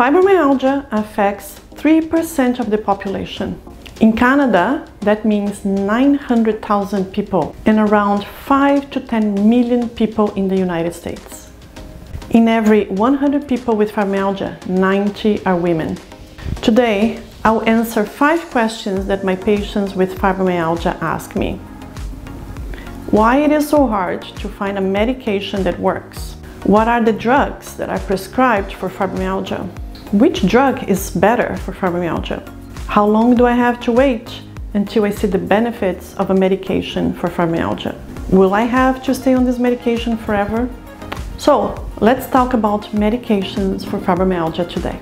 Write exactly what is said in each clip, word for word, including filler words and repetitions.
Fibromyalgia affects three percent of the population. In Canada, that means nine hundred thousand people, and around five to ten million people in the United States. In every one hundred people with fibromyalgia, ninety are women. Today, I'll answer five questions that my patients with fibromyalgia ask me. Why it is so hard to find a medication that works? What are the drugs that are prescribed for fibromyalgia? Which drug is better for fibromyalgia? How long do I have to wait until I see the benefits of a medication for fibromyalgia? Will I have to stay on this medication forever? So, let's talk about medications for fibromyalgia today.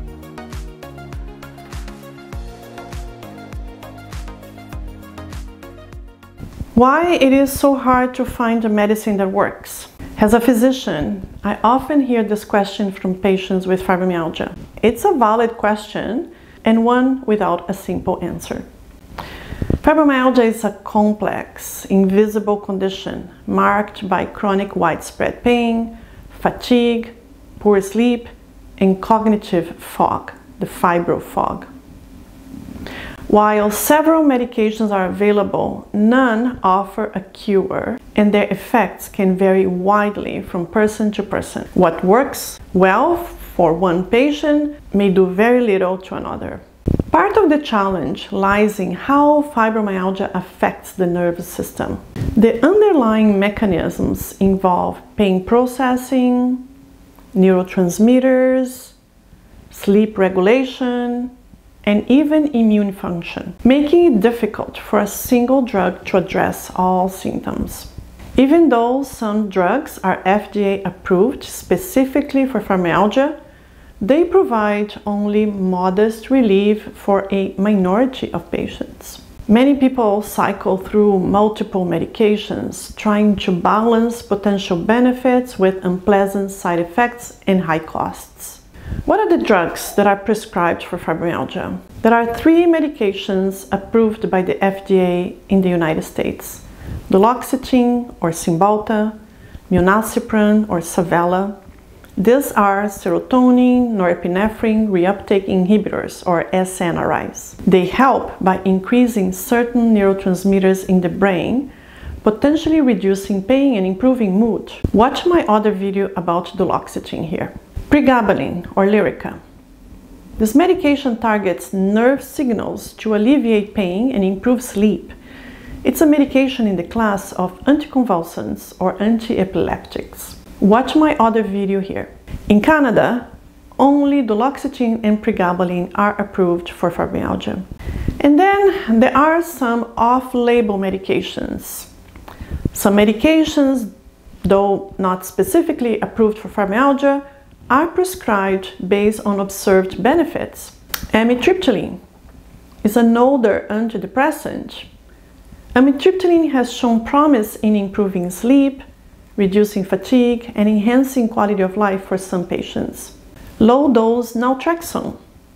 Why it is so hard to find a medicine that works? As a physician, I often hear this question from patients with fibromyalgia. It's a valid question and one without a simple answer. Fibromyalgia is a complex, invisible condition marked by chronic widespread pain, fatigue, poor sleep, and cognitive fog, the fibro fog. While several medications are available, none offer a cure, and their effects can vary widely from person to person. What works well for one patient may do very little to another. Part of the challenge lies in how fibromyalgia affects the nervous system. The underlying mechanisms involve pain processing, neurotransmitters, sleep regulation, and even immune function, making it difficult for a single drug to address all symptoms. Even though some drugs are F D A approved specifically for fibromyalgia, they provide only modest relief for a minority of patients. Many people cycle through multiple medications, trying to balance potential benefits with unpleasant side effects and high costs. What are the drugs that are prescribed for fibromyalgia? There are three medications approved by the F D A in the United States: duloxetine or Cymbalta, milnacripran or Savella. These are serotonin norepinephrine reuptake inhibitors or S N R Is. They help by increasing certain neurotransmitters in the brain, potentially reducing pain and improving mood. Watch my other video about duloxetine here. Pregabalin or Lyrica. This medication targets nerve signals to alleviate pain and improve sleep. It's a medication in the class of anticonvulsants or antiepileptics. Watch my other video here. In Canada, only duloxetine and pregabalin are approved for fibromyalgia. And then there are some off-label medications. Some medications, though not specifically approved for fibromyalgia, are prescribed based on observed benefits. Amitriptyline is an older antidepressant. Amitriptyline has shown promise in improving sleep, reducing fatigue, and enhancing quality of life for some patients. Low-dose naltrexone,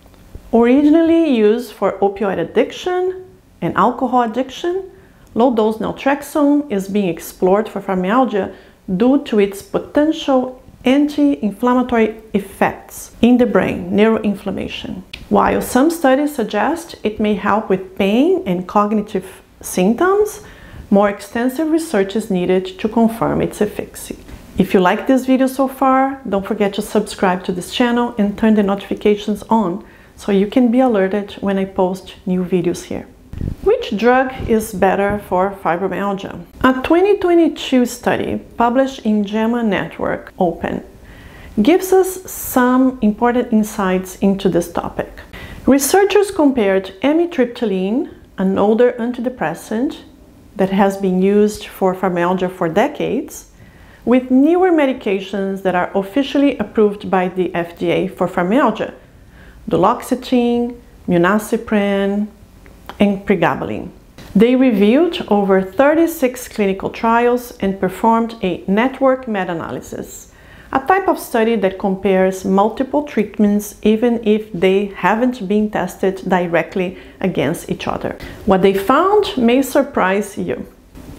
originally used for opioid addiction and alcohol addiction, low-dose naltrexone is being explored for fibromyalgia due to its potential anti-inflammatory effects in the brain, neuroinflammation. While some studies suggest it may help with pain and cognitive symptoms, more extensive research is needed to confirm its efficacy. If you like this video so far, don't forget to subscribe to this channel and turn the notifications on so you can be alerted when I post new videos here. Which drug is better for fibromyalgia? A twenty twenty-two study published in JAMA Network Open gives us some important insights into this topic. Researchers compared amitriptyline, an older antidepressant that has been used for fibromyalgia for decades, with newer medications that are officially approved by the F D A for fibromyalgia: duloxetine, milnacripran, and pregabalin. They reviewed over thirty-six clinical trials and performed a network meta-analysis, a type of study that compares multiple treatments even if they haven't been tested directly against each other. What they found may surprise you.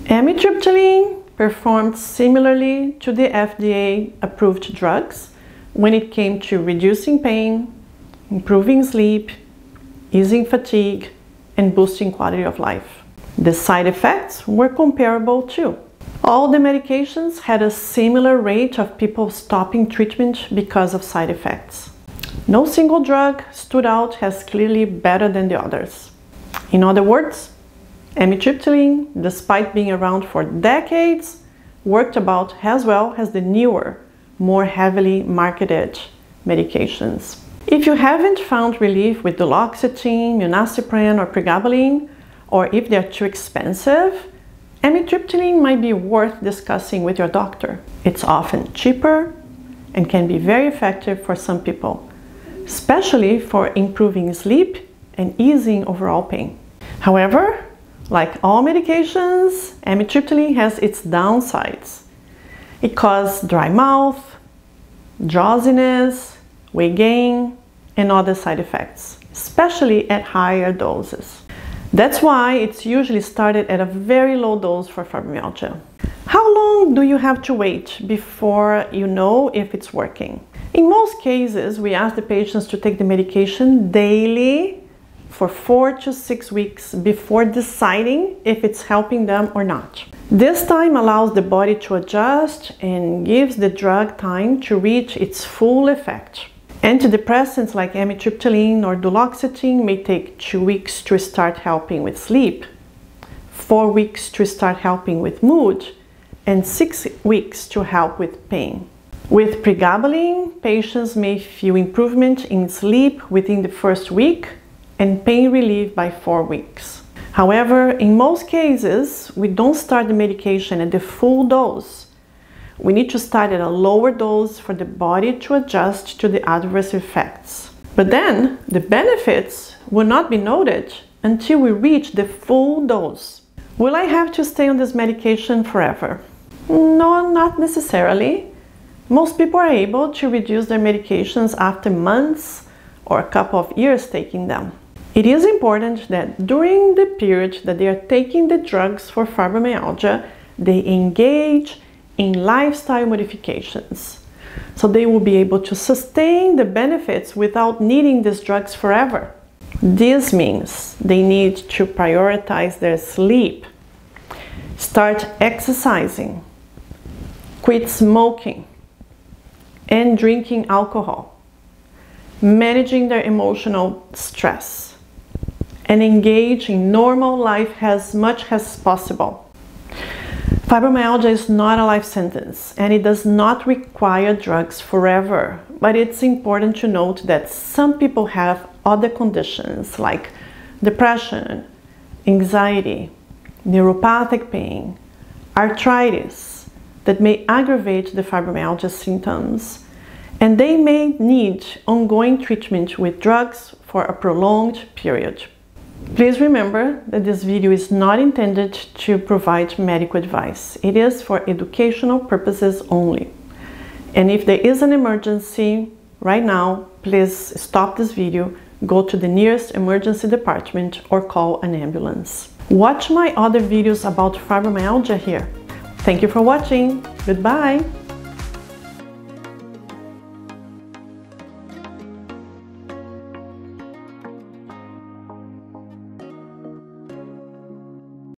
Amitriptyline performed similarly to the F D A-approved drugs, when it came to reducing pain, improving sleep, easing fatigue, and boosting quality of life. The side effects were comparable too. All the medications had a similar rate of people stopping treatment because of side effects. No single drug stood out as clearly better than the others. In other words, amitriptyline, despite being around for decades, worked about as well as the newer, more heavily marketed medications. If you haven't found relief with duloxetine, milnacripran, or pregabalin, or if they're too expensive, amitriptyline might be worth discussing with your doctor. It's often cheaper and can be very effective for some people, especially for improving sleep and easing overall pain. However, like all medications, amitriptyline has its downsides. It causes dry mouth, drowsiness, weight gain, and other side effects, especially at higher doses. That's why it's usually started at a very low dose for fibromyalgia. How long do you have to wait before you know if it's working? In most cases, we ask the patients to take the medication daily for four to six weeks before deciding if it's helping them or not. This time allows the body to adjust and gives the drug time to reach its full effect. Antidepressants like amitriptyline or duloxetine may take two weeks to start helping with sleep, four weeks to start helping with mood, and six weeks to help with pain. With pregabalin, patients may feel improvement in sleep within the first week and pain relief by four weeks. However, in most cases, we don't start the medication at the full dose. We need to start at a lower dose for the body to adjust to the adverse effects. But then, the benefits will not be noted until we reach the full dose. Will I have to stay on this medication forever? No, not necessarily. Most people are able to reduce their medications after months or a couple of years taking them. It is important that during the period that they are taking the drugs for fibromyalgia, they engage in lifestyle modifications, so they will be able to sustain the benefits without needing these drugs forever. This means they need to prioritize their sleep, start exercising, quit smoking and drinking alcohol, managing their emotional stress, and engage in normal life as much as possible. Fibromyalgia is not a life sentence, and it does not require drugs forever, but it's important to note that some people have other conditions like depression, anxiety, neuropathic pain, arthritis that may aggravate the fibromyalgia symptoms, and they may need ongoing treatment with drugs for a prolonged period. Please remember that this video is not intended to provide medical advice. It is for educational purposes only. And if there is an emergency right now, please stop this video, go to the nearest emergency department, or call an ambulance. Watch my other videos about fibromyalgia here. Thank you for watching. Goodbye.